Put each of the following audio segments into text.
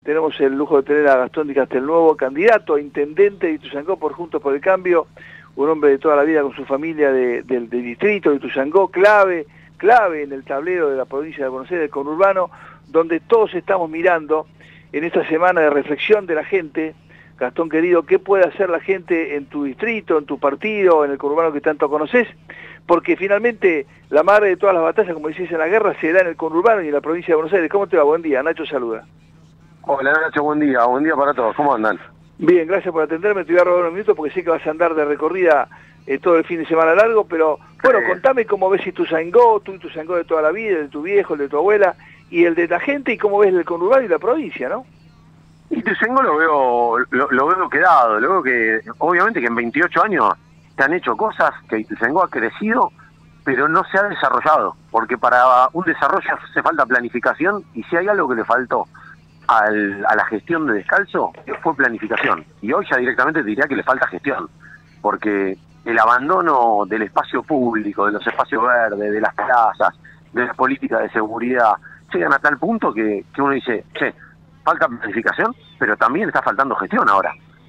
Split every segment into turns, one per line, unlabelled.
tenemos el lujo de tener a Gastón Di Castelnuovo, candidato a intendente de Ituzaingó por Juntos por el Cambio, un hombre de toda la vida con su familia del distrito de Ituzaingó, clave en el tablero de la provincia de Buenos Aires, del conurbano, donde todos estamos mirando en esta semana de reflexión de la gente. Gastón querido, ¿qué puede hacer la gente en tu distrito, en tu partido, en el conurbano que tanto conoces? Porque finalmente la madre de todas las batallas, como decís en la guerra, se da en el conurbano y en la provincia de Buenos Aires. ¿Cómo te va? Buen día, Nacho saluda.
Hola Nacho, buen día para todos, ¿cómo andan?
Bien, gracias por atenderme, te voy a robar unos minutos porque sé que vas a andar de recorrida todo el fin de semana largo, pero bueno, contame cómo ves Ituzaingó, tu Ituzaingó de toda la vida, el de tu viejo, el de tu abuela, y el de la gente, y cómo ves el conurbano y la provincia, ¿no?
Ituzaingó lo veo quedado, lo veo que, obviamente que en 28 años se han hecho cosas, que Ituzaingó ha crecido, pero no se ha desarrollado, porque para un desarrollo hace falta planificación, y si hay algo que le faltó a la gestión de Descalzo, fue planificación, y hoy ya directamente te diría que le falta gestión, porque el abandono del espacio público, de los espacios verdes, de las plazas, de las políticas de seguridad, llegan a tal punto que uno dice, che, falta planificación, pero también está faltando gestión ahora.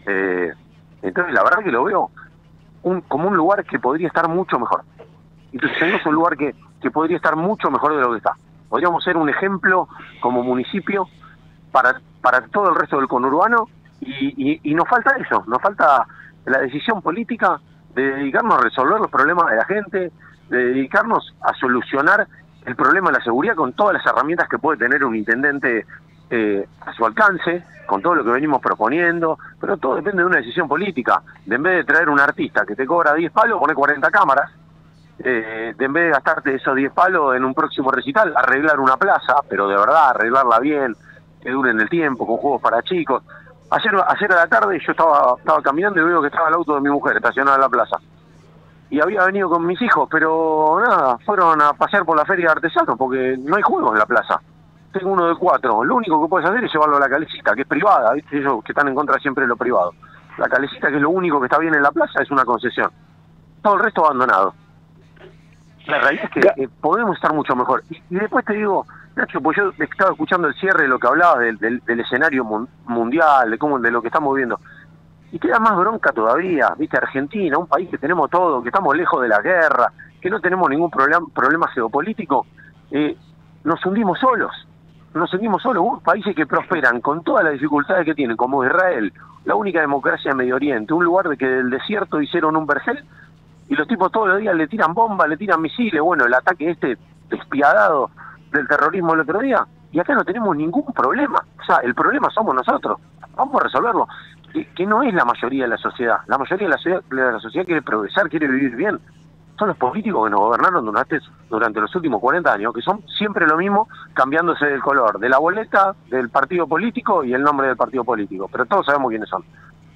Entonces la verdad que lo veo como un lugar que podría estar mucho mejor. Entonces es un lugar que podría estar mucho mejor de lo que está. Podríamos ser un ejemplo como municipio para todo el resto del conurbano, y nos falta eso, nos falta la decisión política de dedicarnos a resolver los problemas de la gente, de dedicarnos a solucionar el problema de la seguridad con todas las herramientas que puede tener un intendente a su alcance, con todo lo que venimos proponiendo, pero todo depende de una decisión política. En vez de traer un artista que te cobra 10 palos, pone 40 cámaras, en vez de gastarte esos 10 palos en un próximo recital, arreglar una plaza, pero de verdad, arreglarla bien, que dure en el tiempo, con juegos para chicos. Ayer a la tarde yo estaba caminando y veo que estaba el auto de mi mujer estacionado en la plaza. Y había venido con mis hijos, pero nada, fueron a pasear por la feria de artesanos porque no hay juegos en la plaza. Tengo uno de 4. Lo único que puedes hacer es llevarlo a la calecita, que es privada, ¿viste? Ellos que están en contra siempre de lo privado. La calecita, que es lo único que está bien en la plaza, es una concesión. Todo el resto abandonado. La realidad es que podemos estar mucho mejor. Y después te digo, Nacho, pues yo estaba escuchando el cierre de lo que hablabas del escenario mundial, de lo que estamos viendo. Y queda más bronca todavía, ¿viste? Argentina, un país que tenemos todo, que estamos lejos de la guerra, que no tenemos ningún problema geopolítico, nos hundimos solos. Países que prosperan con todas las dificultades que tienen, como Israel, la única democracia de Medio Oriente, un lugar de que del desierto hicieron un vergel, y los tipos todos los días le tiran bombas, le tiran misiles, bueno, el ataque despiadado del terrorismo el otro día, y acá no tenemos ningún problema. O sea, el problema somos nosotros, vamos a resolverlo, que no es la mayoría de la sociedad. La mayoría de la sociedad quiere progresar, quiere vivir bien. Son los políticos que nos gobernaron durante los últimos 40 años, que son siempre lo mismo, cambiándose del color de la boleta, del partido político y el nombre del partido político, pero todos sabemos quiénes son.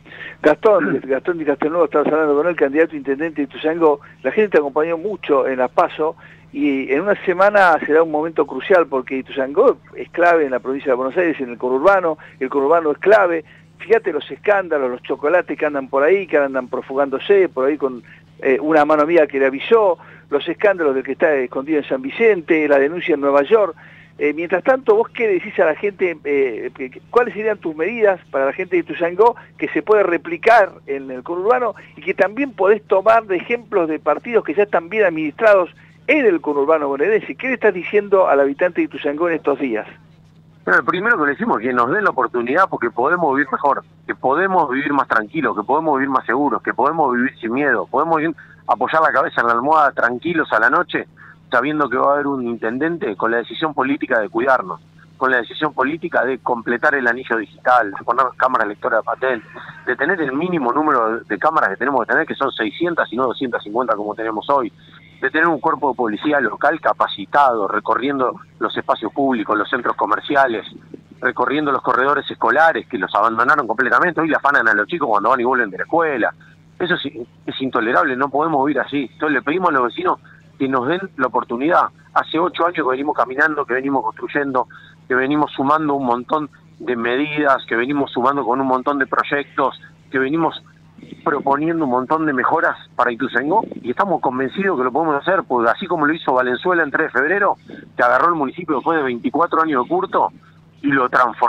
Gastón Di Castelnuovo, estabas hablando con él, candidato a intendente de Ituzaingó. La gente te acompañó mucho en las PASO, y en una semana será un momento crucial porque Ituzaingó es clave en la provincia de Buenos Aires, en el conurbano es clave. Fíjate los escándalos, los chocolates que andan por ahí, que andan profugándose, por ahí con una mano amiga que le avisó, los escándalos del que está escondido en San Vicente, la denuncia en Nueva York. Mientras tanto, ¿vos qué decís a la gente? ¿Cuáles serían tus medidas para la gente de Ituzaingó que se puede replicar en el conurbano y que también podés tomar de ejemplos de partidos que ya están bien administrados en el conurbano bonaerense? ¿Qué le estás diciendo al habitante de Ituzaingó en estos días?
Bueno, primero que le decimos que nos den la oportunidad porque podemos vivir mejor, que podemos vivir más tranquilos, que podemos vivir más seguros, que podemos vivir sin miedo, podemos apoyar la cabeza en la almohada tranquilos a la noche, sabiendo que va a haber un intendente con la decisión política de cuidarnos, con la decisión política de completar el anillo digital, de poner cámaras lectoras de patente, de tener el mínimo número de cámaras que tenemos que tener, que son 600 y no 250 como tenemos hoy, de tener un cuerpo de policía local capacitado, recorriendo los espacios públicos, los centros comerciales, recorriendo los corredores escolares que los abandonaron completamente. Hoy le afanan a los chicos cuando van y vuelven de la escuela. Eso es intolerable, no podemos vivir así. Entonces le pedimos a los vecinos que nos den la oportunidad. Hace 8 años que venimos caminando, que venimos construyendo, que venimos sumando un montón de medidas, que venimos sumando con un montón de proyectos, que venimos proponiendo un montón de mejoras para Ituzaingó, y estamos convencidos que lo podemos hacer, porque así como lo hizo Valenzuela en 3 de febrero, que agarró el municipio después de 24 años de curto y lo transformó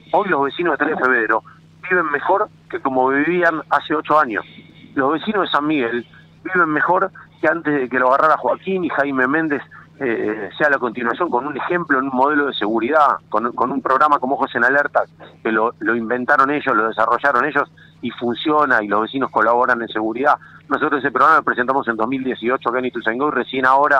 Hoy los vecinos de 3 de febrero viven mejor que como vivían hace 8 años. Los vecinos de San Miguel viven mejor que antes de que lo agarrara Joaquín y Jaime Méndez sea la continuación, con un ejemplo, en un modelo de seguridad, con un programa como Ojos en Alerta, que lo inventaron ellos, lo desarrollaron ellos y funciona, y los vecinos colaboran en seguridad. Nosotros ese programa lo presentamos en 2018 acá en Ituzaingó, y recién ahora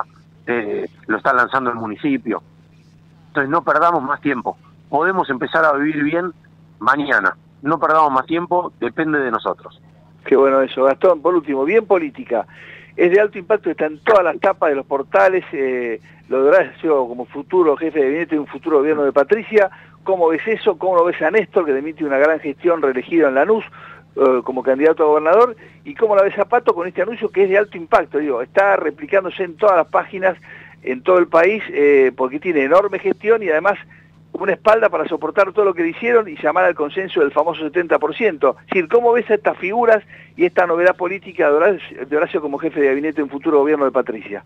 lo está lanzando el municipio. Entonces no perdamos más tiempo, podemos empezar a vivir bien mañana, no perdamos más tiempo, depende de nosotros.
Qué bueno eso. Gastón, por último, bien política. Es de alto impacto, está en todas las tapas de los portales, lo de Horacio como futuro jefe de gabinete de un futuro gobierno de Patricia. ¿Cómo ves eso? ¿Cómo lo ves a Néstor, que demite una gran gestión, reelegido en Lanús como candidato a gobernador? ¿Y cómo la ves a Pato con este anuncio que es de alto impacto? Digo, está replicándose en todas las páginas, en todo el país, porque tiene enorme gestión y además una espalda para soportar todo lo que le hicieron y llamar al consenso del famoso 70%. Es decir, ¿cómo ves a estas figuras y esta novedad política de Horacio como jefe de gabinete en un futuro gobierno de Patricia?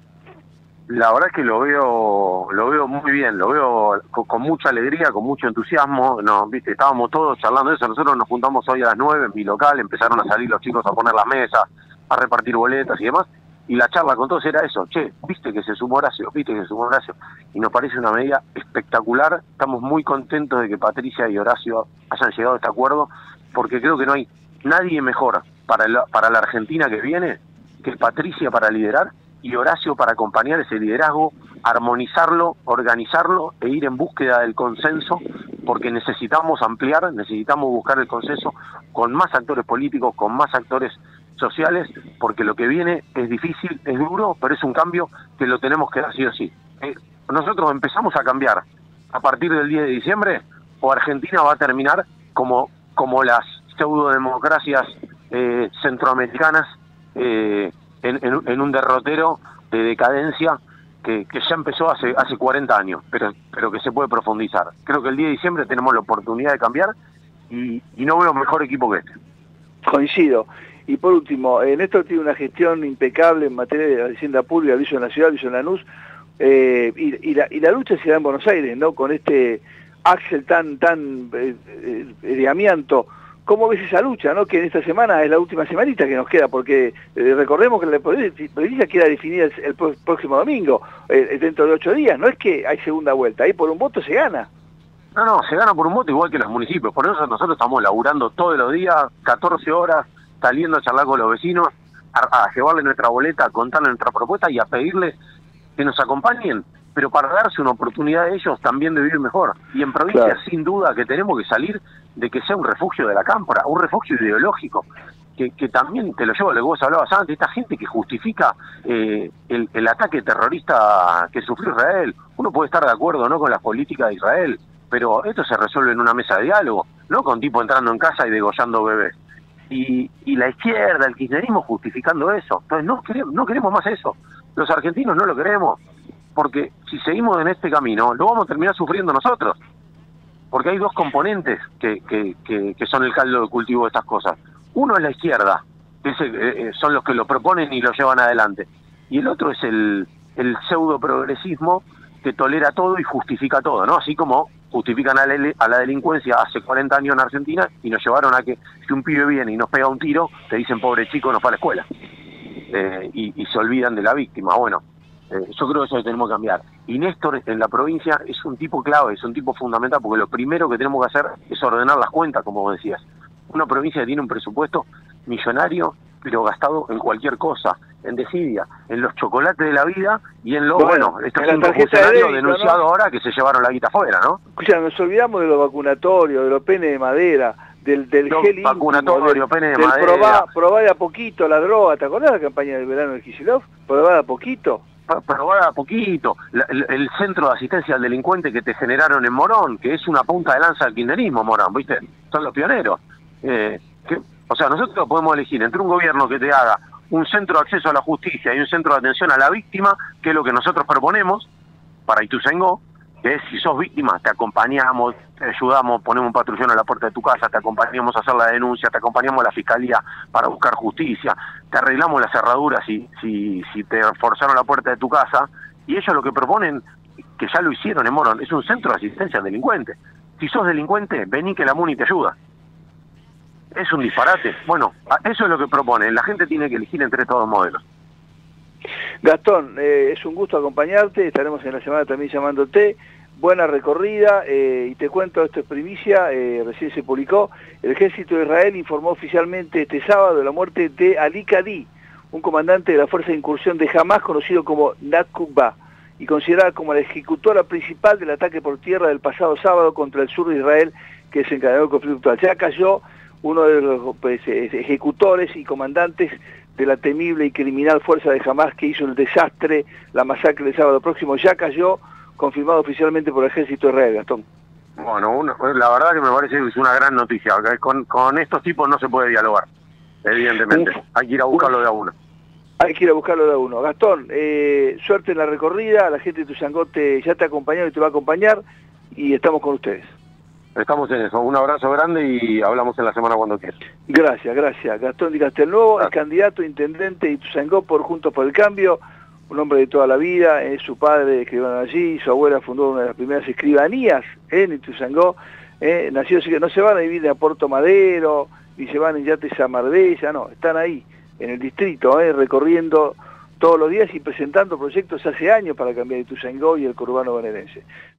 La verdad es que lo veo muy bien, lo veo con mucha alegría, con mucho entusiasmo. No, viste, estábamos todos charlando de eso. Nosotros nos juntamos hoy a las 9 en mi local, empezaron a salir los chicos a poner las mesas, a repartir boletas y demás. Y la charla con todos era eso: che, viste que se sumó Horacio, y nos parece una medida espectacular. Estamos muy contentos de que Patricia y Horacio hayan llegado a este acuerdo, porque creo que no hay nadie mejor para la Argentina que viene que Patricia para liderar y Horacio para acompañar ese liderazgo, armonizarlo, organizarlo e ir en búsqueda del consenso, porque necesitamos ampliar, necesitamos buscar el consenso con más actores políticos, con más actores sociales, porque lo que viene es difícil, es duro, pero es un cambio que lo tenemos que dar sí o sí. Nosotros empezamos a cambiar a partir del 10 de diciembre, o Argentina va a terminar como las pseudodemocracias centroamericanas, en un derrotero de decadencia que ya empezó hace 40 años, pero que se puede profundizar. Creo que el 10 de diciembre tenemos la oportunidad de cambiar y no veo mejor equipo que este.
Coincido. Y por último, Néstor tiene una gestión impecable en materia de hacienda pública, lo hizo en la ciudad, lo hizo en Lanús, y la lucha se da en Buenos Aires, ¿no? Con este Axel tan de amianto. ¿Cómo ves esa lucha, no? Que en esta semana es la última semanita que nos queda, porque recordemos que la política queda definida el próximo domingo, dentro de 8 días. No es que hay segunda vuelta, ahí por un voto se gana.
No, se gana por un voto igual que los municipios. Por eso nosotros estamos laburando todos los días, 14 horas, saliendo a charlar con los vecinos, a llevarle nuestra boleta, a contarle nuestra propuesta y a pedirle que nos acompañen, pero para darse una oportunidad a ellos también de vivir mejor. Y en provincia, claro, sin duda que tenemos que salir de que sea un refugio de la cámpora, un refugio ideológico, que también te lo llevo a lo que vos hablabas antes, esta gente que justifica el ataque terrorista que sufrió Israel. Uno puede estar de acuerdo no con las políticas de Israel, pero esto se resuelve en una mesa de diálogo, no con tipo entrando en casa y degollando bebés. Y la izquierda, el kirchnerismo justificando eso. Entonces no queremos más eso. Los argentinos no lo queremos, porque si seguimos en este camino, lo vamos a terminar sufriendo nosotros. Porque hay dos componentes que son el caldo de cultivo de estas cosas. Uno es la izquierda, que son los que lo proponen y lo llevan adelante. Y el otro es el pseudo progresismo que tolera todo y justifica todo, ¿no? Así como justifican a la delincuencia hace 40 años en Argentina y nos llevaron a que si un pibe viene y nos pega un tiro, te dicen pobre chico, no fue a la escuela. Y se olvidan de la víctima. Bueno, yo creo que eso lo tenemos que cambiar. Y Néstor en la provincia es un tipo clave, es un tipo fundamental, porque lo primero que tenemos que hacer es ordenar las cuentas, como vos decías. Una provincia que tiene un presupuesto millonario, pero gastado en cualquier cosa, en desidia, en los chocolates de la vida y en estos 5 funcionarios denunciados, ¿no? Ahora que se llevaron la guita afuera, ¿no?
Escucha, nos olvidamos de los vacunatorios, de los penes de madera, del gel
vacunatorio, penes de madera.
Probá de a poquito la droga. ¿Te acordás de la campaña del verano de Kicillof? Probá de a poquito.
Probá de a poquito. El centro de asistencia al delincuente que te generaron en Morón, que es una punta de lanza del kirchnerismo, Morón, ¿viste? Son los pioneros. O sea, nosotros podemos elegir entre un gobierno que te haga un centro de acceso a la justicia y un centro de atención a la víctima, que es lo que nosotros proponemos para Ituzaingó, que es, si sos víctima, te acompañamos, te ayudamos, ponemos un patrullero a la puerta de tu casa, te acompañamos a hacer la denuncia, te acompañamos a la fiscalía para buscar justicia, te arreglamos la cerradura si te forzaron la puerta de tu casa, y ellos lo que proponen, que ya lo hicieron en Morón, es un centro de asistencia al delincuente. si sos delincuente, vení que la MUNI te ayuda. Es un disparate. Bueno, eso es lo que proponen. La gente tiene que elegir entre todos modelos.
Gastón, es un gusto acompañarte, estaremos en la semana también llamándote. Buena recorrida, y te cuento, esto es primicia, recién se publicó, el ejército de Israel informó oficialmente este sábado de la muerte de Ali Kadi, un comandante de la fuerza de incursión de Hamas conocido como Nakba, y considerada como la ejecutora principal del ataque por tierra del pasado sábado contra el sur de Israel, que desencadenó el conflicto actual. Ya cayó uno de los ejecutores y comandantes de la temible y criminal fuerza de Hamas que hizo el desastre, la masacre del sábado próximo, ya cayó, confirmado oficialmente por el ejército de Israel, Gastón.
Bueno, la verdad que me parece que es una gran noticia. Con estos tipos no se puede dialogar, evidentemente. Hay que ir a buscarlo de a uno.
Hay que ir a buscarlo de a uno. Gastón, suerte en la recorrida, la gente de Ituzaingó ya te ha acompañado y te va a acompañar, y estamos con ustedes.
Estamos en eso. Un abrazo grande y hablamos en la semana cuando quieras.
Gracias, gracias. Gastón Di Castelnuovo es candidato a intendente de Ituzaingó por Juntos por el Cambio, un hombre de toda la vida, su padre escribió allí, su abuela fundó una de las primeras escribanías en Ituzaingó, nació así que no se van a vivir a Puerto Madero, ni se van en yates a Marbella, no, están ahí, en el distrito, recorriendo todos los días y presentando proyectos hace años para cambiar Ituzaingó y el conurbano bonaerense.